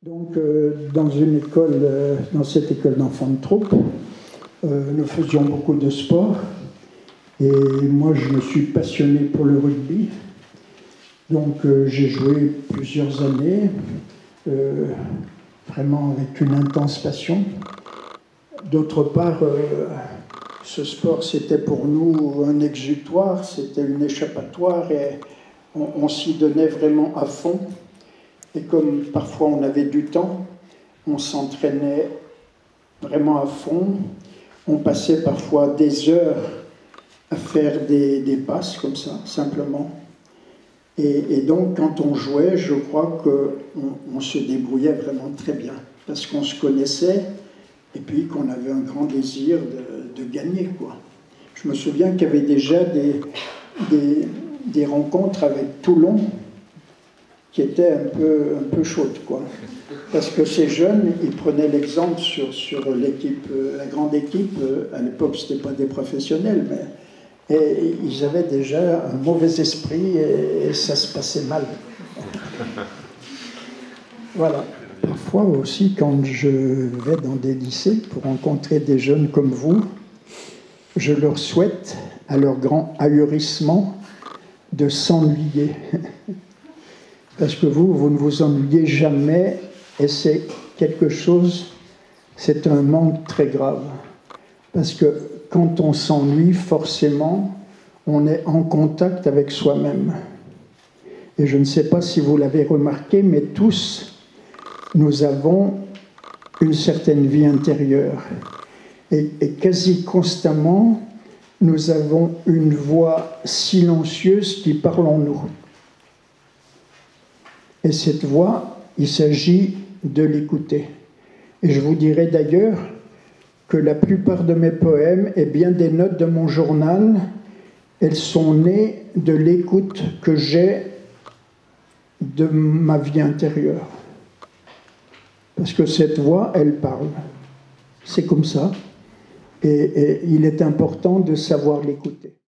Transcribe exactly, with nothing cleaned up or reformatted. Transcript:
Donc, euh, dans une école, euh, dans cette école d'enfants de troupe, euh, nous faisions beaucoup de sport. Et moi, je me suis passionné pour le rugby. Donc, euh, j'ai joué plusieurs années, euh, vraiment avec une intense passion. D'autre part, euh, ce sport, c'était pour nous un exutoire, c'était une échappatoire et on, on s'y donnait vraiment à fond. Et comme parfois on avait du temps, on s'entraînait vraiment à fond. On passait parfois des heures à faire des, des passes comme ça, simplement. Et, et donc, quand on jouait, je crois qu'on on se débrouillait vraiment très bien, parce qu'on se connaissait et puis qu'on avait un grand désir de, de gagner, quoi. Je me souviens qu'il y avait déjà des, des, des rencontres avec Toulon qui étaient un peu, un peu chaudes, quoi. Parce que ces jeunes, ils prenaient l'exemple sur, sur l'équipe, la grande équipe. À l'époque, ce n'était pas des professionnels, mais et ils avaient déjà un mauvais esprit et, et ça se passait mal. Voilà. Parfois aussi, quand je vais dans des lycées pour rencontrer des jeunes comme vous, je leur souhaite, à leur grand ahurissement, de s'ennuyer. Parce que vous, vous ne vous ennuyez jamais et c'est quelque chose, c'est un manque très grave. Parce que quand on s'ennuie, forcément, on est en contact avec soi-même. Et je ne sais pas si vous l'avez remarqué, mais tous, nous avons une certaine vie intérieure. Et, et quasi constamment, nous avons une voix silencieuse qui parle en nous. Et cette voix, il s'agit de l'écouter. Et je vous dirai d'ailleurs que la plupart de mes poèmes et bien des notes de mon journal, elles sont nées de l'écoute que j'ai de ma vie intérieure. Parce que cette voix, elle parle. C'est comme ça. Et, et il est important de savoir l'écouter.